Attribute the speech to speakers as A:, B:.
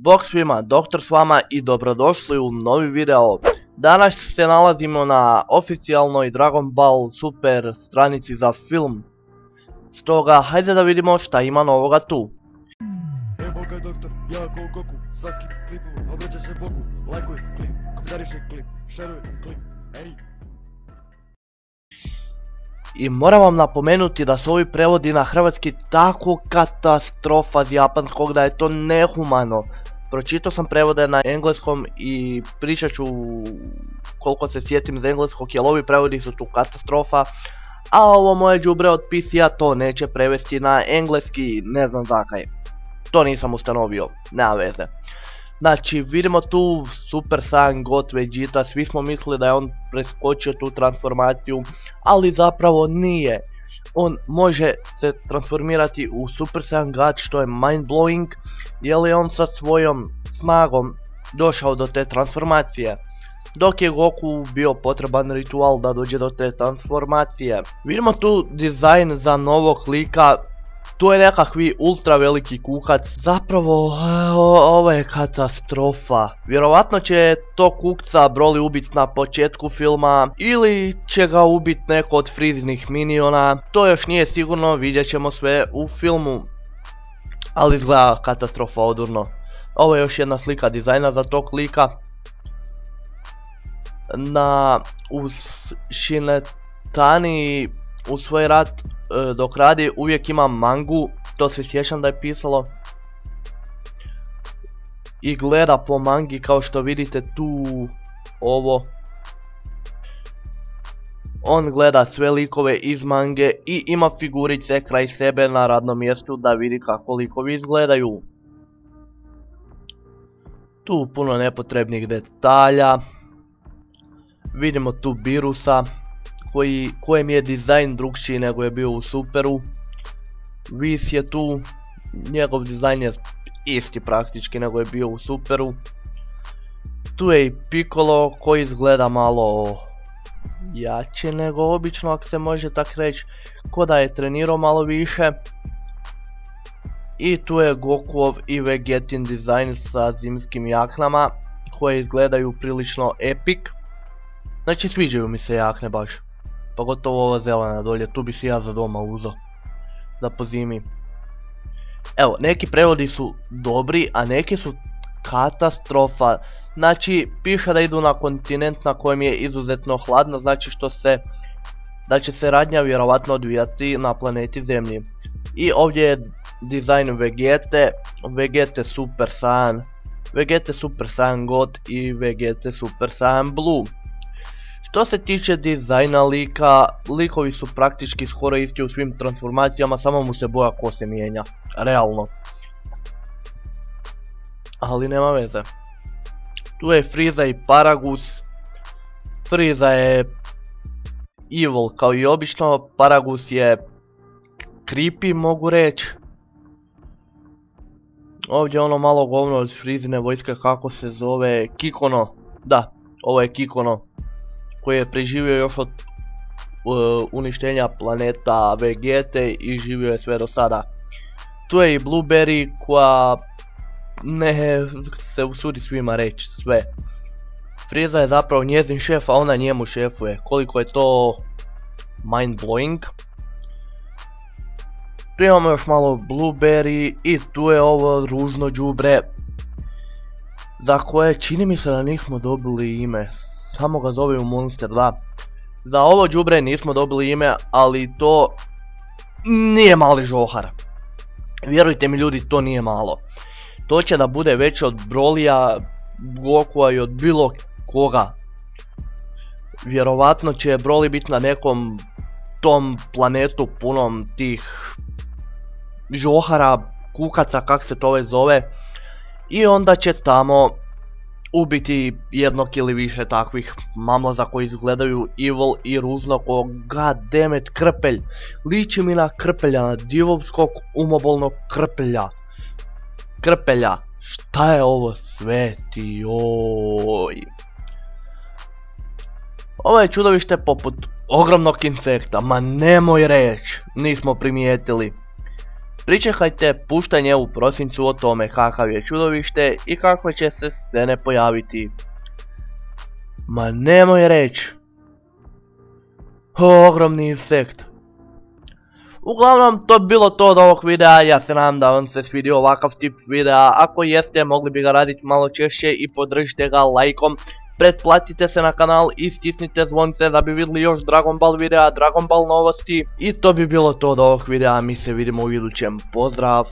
A: Bog svima, Doktor s vama i dobrodošli u novi video. Danas se nalazimo na oficijalnoj Dragon Ball Super stranici za film. Stoga, hajde da vidimo šta ima novoga tu.
B: Evo ga doktor, ja ko Goku, svaki klipu, obraća se Bogu, lajkuj klip, komentariši klip, šeruj klip, ej.
A: I moram vam napomenuti da su ovi prevodi na hrvatski tako katastrofa z japanskog da je to nehumano. Pročitao sam prevode na engleskom i pričat ću koliko se sjetim iz engleskog, jer ovi prevodi su tu katastrofa. A ovo moje đubre od PC-a to neće prevesti na engleski, ne znam zakaj. To nisam ustanovio, nema veze. Znači vidimo tu Super Saiyan God Vegeta, svi smo mislili da je on preskočio tu transformaciju, ali zapravo nije. On može se transformirati u Super Saiyan God, što je mind blowing, jer je on sa svojom snagom došao do te transformacije. Dok je Goku bio potreban ritual da dođe do te transformacije. Vidimo tu dizajn za novog lika. Tu je nekakvi ultra veliki kukac, zapravo ovo je katastrofa. Vjerovatno će to kukca Broly ubit na početku filma ili će ga ubit neko od Friezinih miniona. To još nije sigurno, vidjet ćemo sve u filmu. Ali izgleda katastrofa odurno. Ovo je još jedna slika dizajna za tog lika. U Shinetani u svoj rat dok radi uvijek ima mangu, to se sjećam da je pisalo. I gleda po mangi kao što vidite tu ovo. On gleda sve likove iz mange i ima figurice kraj sebe na radnom mjestu da vidi kako likovi izgledaju. Tu puno nepotrebnih detalja. Vidimo tu Birusa, kojem je dizajn drugčiji nego je bio u Superu. Whis je tu, njegov dizajn je isti praktički nego je bio u Superu. Tu je i Piccolo koji izgleda malo jače nego obično, ako se može tak reći, ko da je trenirao malo više. I tu je Gokuov i Vegetin dizajn sa zimskim jaknama koje izgledaju prilično epic. Znači sviđaju mi se jakne baš. Pogotovo ova zelena dolje, tu bi si ja za doma uzeo. Da po zimi. Evo, neki prevodi su dobri, a neki su katastrofa. Znači, piše da idu na kontinent na kojem je izuzetno hladno, znači da će se radnja vjerovatno odvijati na planeti Zemlji. I ovdje je dizajn Vegete Super Saiyan, Vegete Super Saiyan God i Vegete Super Saiyan Blue. Što se tiče dizajna lika, likovi su praktički skoro isti u svim transformacijama, samo mu se boja kose mijenja, realno. Ali nema veze. Tu je Frieza i Paragus. Frieza je evil kao i obično, Paragus je creepy mogu reći. Ovdje ono malo govno od Friezine vojske, kako se zove, Kikono. Da, ovo je Kikono, koji je preživio još od uništenja planeta Vegete i živio je sve do sada. Tu je i Blueberry koja ne se usudi svima reći sve. Frieza je zapravo njezin šef, a ona njemu šefuje. Koliko je to mind blowing. Tu imamo još malo Blueberry i tu je ovo ružno đubre za koje čini mi se da nismo dobili ime. Samo ga zovem Monster, da. Za ovo đubre nismo dobili ime, ali to nije mali žohar. Vjerujte mi ljudi, to nije malo. To će da bude veće od Brolija, Gokua i od bilo koga. Vjerovatno će Broly biti na nekom tom planetu punom tih žohara, kukaca, kak se to već zove. I onda će tamo ubiti jednog ili više takvih mamlaza koji izgledaju evil i ružno ko goddammit krpelj. Liči mi na krpelja, na divovskog umobolnog krpelja. Šta je ovo sve ti joj? Ovo je čudovište poput ogromnog insekta, ma nemoj reći, nismo primijetili. Pričekajte puštanje u prosincu o tome kakav je čudovište i kakve će se scene pojaviti. Ma nemoj reći. Ogromni insekt. Uglavnom, to bi bilo to od ovog videa, ja se nadam da vam se svidio ovakav tip videa, ako jeste mogli bi ga raditi malo češće i podržite ga lajkom, pretplatite se na kanal i stisnite zvonce da bi vidjeli još Dragon Ball videa, Dragon Ball novosti i to bi bilo to od ovog videa, mi se vidimo u idućem, pozdrav!